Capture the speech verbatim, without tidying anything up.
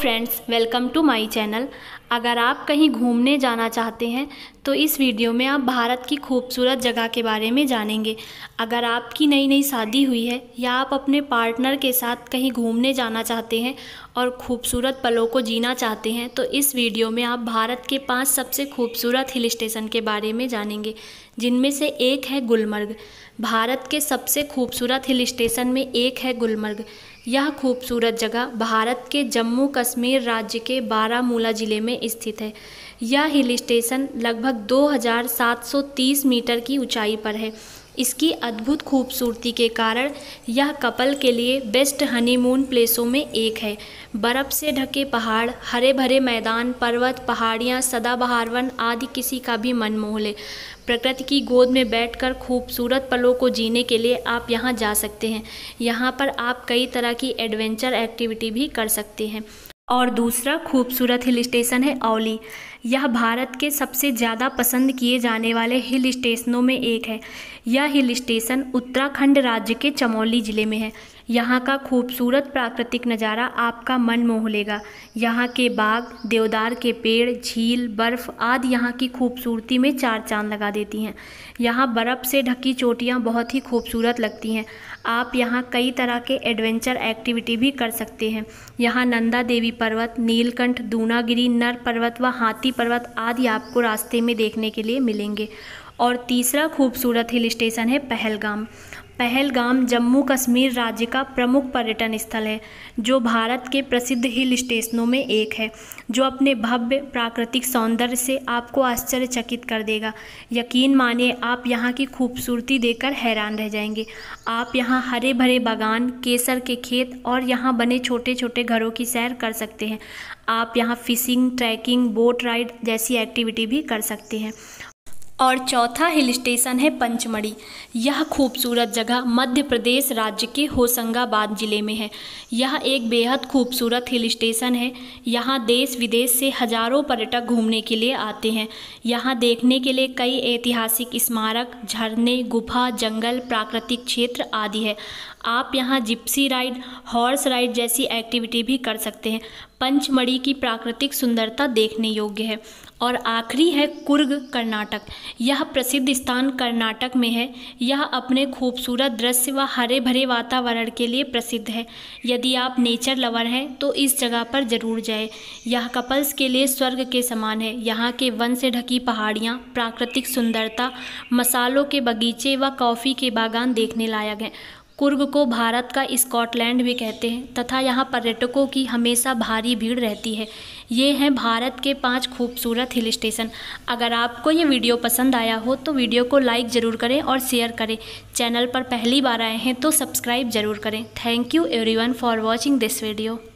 Friends, welcome to my channel. अगर आप कहीं घूमने जाना चाहते हैं तो इस वीडियो में आप भारत की खूबसूरत जगह के बारे में जानेंगे। अगर आपकी नई नई शादी हुई है या आप अपने पार्टनर के साथ कहीं घूमने जाना चाहते हैं और खूबसूरत पलों को जीना चाहते हैं तो इस वीडियो में आप भारत के पांच सबसे खूबसूरत हिल स्टेशन के बारे में जानेंगे, जिनमें से एक है गुलमर्ग। भारत के सबसे खूबसूरत हिल स्टेशन में एक है गुलमर्ग। यह खूबसूरत जगह भारत के जम्मू कश्मीर राज्य के बारामूला ज़िले में स्थित है। यह हिल स्टेशन लगभग दो हज़ार सात सौ तीस मीटर की ऊंचाई पर है। इसकी अद्भुत खूबसूरती के कारण यह कपल के लिए बेस्ट हनीमून प्लेसों में एक है। बर्फ़ से ढके पहाड़, हरे भरे मैदान, पर्वत, पहाड़ियाँ, सदाबहार वन आदि किसी का भी मन मोह ले। प्रकृति की गोद में बैठकर खूबसूरत पलों को जीने के लिए आप यहाँ जा सकते हैं। यहाँ पर आप कई तरह की एडवेंचर एक्टिविटी भी कर सकते हैं। और दूसरा खूबसूरत हिल स्टेशन है औली। यह भारत के सबसे ज़्यादा पसंद किए जाने वाले हिल स्टेशनों में एक है। यह हिल स्टेशन उत्तराखंड राज्य के चमोली ज़िले में है। यहाँ का खूबसूरत प्राकृतिक नज़ारा आपका मन मोह लेगा। यहाँ के बाग, देवदार के पेड़, झील, बर्फ़ आदि यहाँ की खूबसूरती में चार चांद लगा देती हैं। यहाँ बर्फ़ से ढकी चोटियाँ बहुत ही खूबसूरत लगती हैं। आप यहाँ कई तरह के एडवेंचर एक्टिविटी भी कर सकते हैं। यहाँ नंदा देवी पर्वत, नीलकंठ, दूनागिरी, नर पर्वत व हाथी पर्वत आदि आपको रास्ते में देखने के लिए मिलेंगे। और तीसरा खूबसूरत हिल स्टेशन है पहलगाम। पहलगाम जम्मू कश्मीर राज्य का प्रमुख पर्यटन स्थल है, जो भारत के प्रसिद्ध हिल स्टेशनों में एक है, जो अपने भव्य प्राकृतिक सौंदर्य से आपको आश्चर्यचकित कर देगा। यकीन मानिए, आप यहाँ की खूबसूरती देखकर हैरान रह जाएंगे। आप यहाँ हरे भरे बागान, केसर के खेत और यहाँ बने छोटे छोटे घरों की सैर कर सकते हैं। आप यहाँ फिशिंग, ट्रैकिंग, बोट राइड जैसी एक्टिविटी भी कर सकते हैं। और चौथा हिल स्टेशन है पंचमढ़ी। यह खूबसूरत जगह मध्य प्रदेश राज्य के होशंगाबाद ज़िले में है। यह एक बेहद खूबसूरत हिल स्टेशन है। यहाँ देश विदेश से हजारों पर्यटक घूमने के लिए आते हैं। यहाँ देखने के लिए कई ऐतिहासिक स्मारक, झरने, गुफा, जंगल, प्राकृतिक क्षेत्र आदि है। आप यहाँ जिप्सी राइड, हॉर्स राइड जैसी एक्टिविटी भी कर सकते हैं। पंचमढ़ी की प्राकृतिक सुंदरता देखने योग्य है। और आखिरी है कुर्ग, कर्नाटक। यह प्रसिद्ध स्थान कर्नाटक में है। यह अपने खूबसूरत दृश्य व हरे भरे वातावरण के लिए प्रसिद्ध है। यदि आप नेचर लवर हैं तो इस जगह पर ज़रूर जाएं। यह कपल्स के लिए स्वर्ग के समान है। यहाँ के वन से ढकी पहाड़ियाँ, प्राकृतिक सुंदरता, मसालों के बगीचे व कॉफ़ी के बागान देखने लायक हैं। कुर्ग को भारत का स्कॉटलैंड भी कहते हैं तथा यहाँ पर्यटकों की हमेशा भारी भीड़ रहती है। ये हैं भारत के पांच खूबसूरत हिल स्टेशन। अगर आपको ये वीडियो पसंद आया हो तो वीडियो को लाइक ज़रूर करें और शेयर करें। चैनल पर पहली बार आए हैं तो सब्सक्राइब ज़रूर करें। Thank you everyone for watching this video.